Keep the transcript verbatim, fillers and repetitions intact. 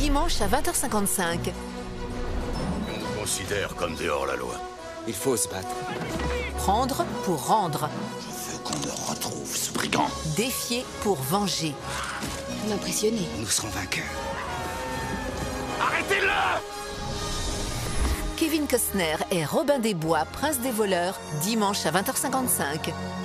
dimanche à vingt heures cinquante-cinq. On nous considère comme des hors-la-loi. Il faut se battre. Prendre pour rendre. Je veux qu'on me retrouve, ce brigand. Défier pour venger. M'impressionner. Nous serons vainqueurs. Arrêtez-le! Kevin Costner et Robin des Bois, Prince des voleurs, dimanche à vingt heures cinquante-cinq.